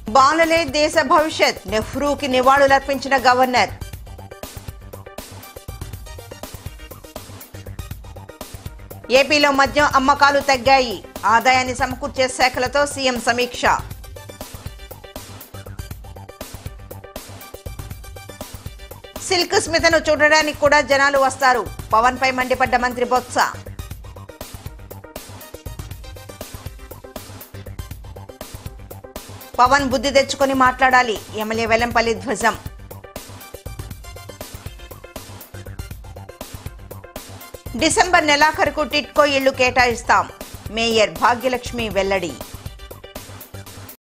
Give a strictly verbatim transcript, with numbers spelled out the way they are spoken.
బాలలే దేశ భవిష్యత్, నెహ్రూకి నివాళులర్పించిన గవర్నర్. ఏపీలో మద్యం అమ్మకాలు తగ్గాయి, ఆదాయాన్ని సమకూర్చే శాఖలతో సీఎం సమీక్ష. సిల్క్ స్మితను చూడడానికి కూడా జనాలు వస్తారు, పవన్ పై మండిపడ్డ మంత్రి బొత్స. పవన్ బుద్ధి తెచ్చుకొని మాట్లాడాలి, ఎమ్మెల్యే వెల్లంపల్లి ధ్వజం. డిసెంబర్ నెలాఖరుకు టిట్కో ఇళ్లు కేటాయిస్తాం, మేయర్ భాగ్యలక్ష్మి వెల్లడి.